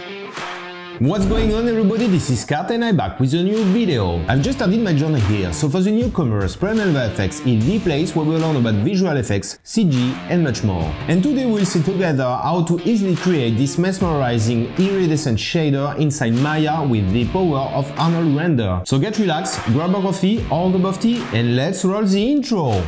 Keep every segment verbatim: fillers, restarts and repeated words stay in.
What's going on everybody, this is Kart and I'm back with a new video. I've just started my journey here, so for the newcomers, PreMelva F X is the place where we'll learn about visual effects, C G and much more. And today we'll see together how to easily create this mesmerizing iridescent shader inside Maya with the power of Arnold Render. So get relaxed, grab a coffee or a cup of tea and let's roll the intro!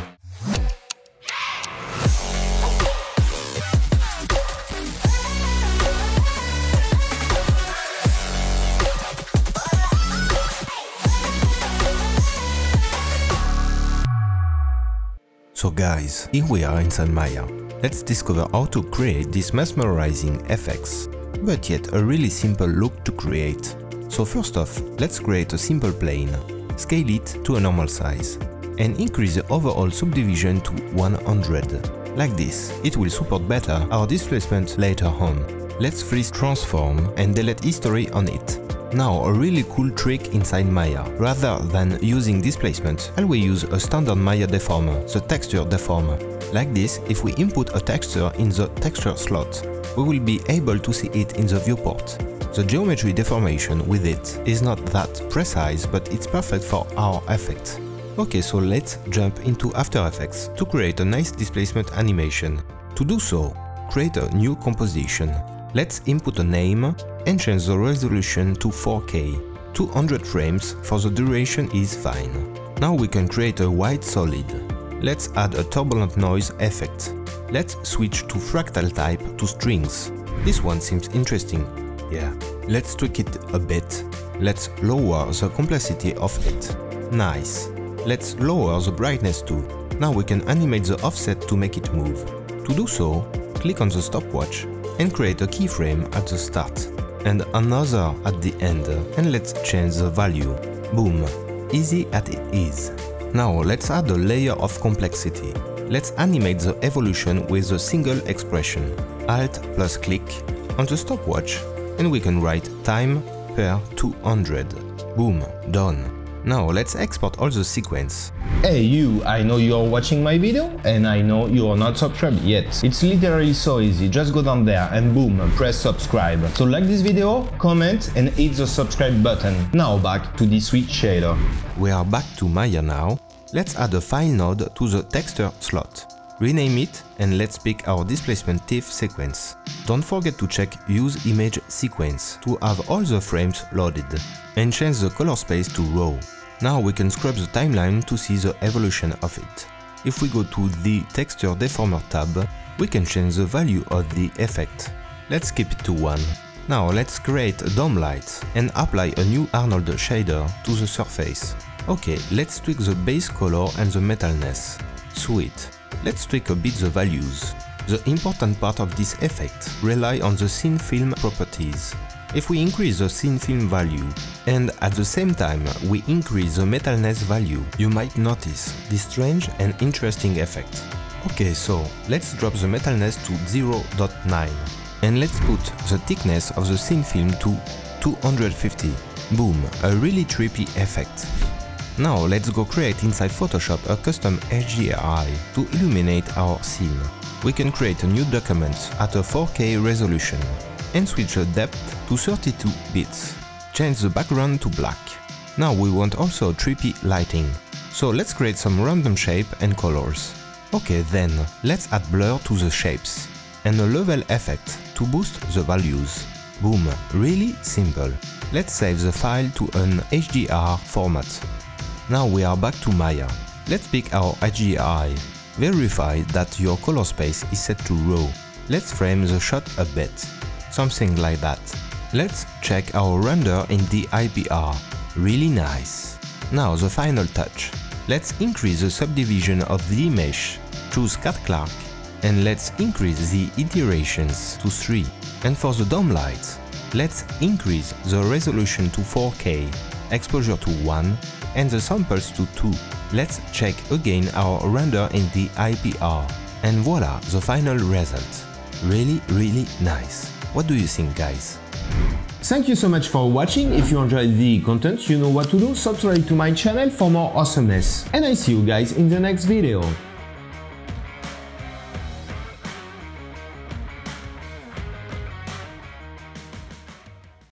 So guys, here we are inside Maya. Let's discover how to create this mesmerizing effects, but yet a really simple look to create. So first off, let's create a simple plane, scale it to a normal size, and increase the overall subdivision to one hundred. Like this, it will support better our displacement later on. Let's freeze transform and delete history on it. Now a really cool trick inside Maya. Rather than using displacement, I will use a standard Maya deformer, the texture deformer. Like this, if we input a texture in the texture slot, we will be able to see it in the viewport. The geometry deformation with it is not that precise, but it's perfect for our effect. Okay, so let's jump into After Effects to create a nice displacement animation. To do so, create a new composition. Let's input a name and change the resolution to four K. two hundred frames for the duration is fine. Now we can create a white solid. Let's add a turbulent noise effect. Let's switch to fractal type to strings. This one seems interesting. Yeah. Let's tweak it a bit. Let's lower the complexity of it. Nice. Let's lower the brightness too. Now we can animate the offset to make it move. To do so, click on the stopwatch and create a keyframe at the start and another at the end, and let's change the value. Boom, easy as it is. Now let's add a layer of complexity. Let's animate the evolution with a single expression. Alt plus click on the stopwatch and we can write time per two hundred. Boom, done. Now let's export all the sequence. Hey you, I know you're watching my video and I know you're not subscribed yet. It's literally so easy, just go down there and boom, press subscribe. So like this video, comment and hit the subscribe button. Now back to the sweet shader. We are back to Maya now. Let's add a file node to the texture slot. Rename it and let's pick our displacement T I F sequence. Don't forget to check Use Image Sequence to have all the frames loaded and change the color space to raw. Now we can scrub the timeline to see the evolution of it. If we go to the Texture Deformer tab, we can change the value of the effect. Let's keep it to one. Now let's create a dome light and apply a new Arnold shader to the surface. Okay, let's tweak the base color and the metalness. Sweet. Let's tweak a bit the values. The important part of this effect relies on the scene film properties. If we increase the scene film value and at the same time we increase the metalness value, you might notice this strange and interesting effect. Okay, so let's drop the metalness to zero point nine and let's put the thickness of the scene film to two hundred fifty. Boom, a really trippy effect. Now let's go create inside Photoshop a custom H D R I to illuminate our scene. We can create a new document at a four K resolution and switch the depth to thirty-two bits. Change the background to black. Now we want also trippy lighting. So let's create some random shape and colors. Okay, then let's add blur to the shapes and a level effect to boost the values. Boom, really simple. Let's save the file to an H D R format. Now we are back to Maya. Let's pick our H D R I. Verify that your color space is set to raw. Let's frame the shot a bit. Something like that. Let's check our render in the I P R. Really nice. Now the final touch. Let's increase the subdivision of the mesh. Choose Cat Clark and let's increase the iterations to three. And for the dome lights, let's increase the resolution to four K, exposure to one and the samples to two. Let's check again our render in the I P R. And voila, the final result. Really, really nice. What do you think, guys? Thank you so much for watching. If you enjoyed the content, you know what to do. Subscribe to my channel for more awesomeness. And I see you guys in the next video.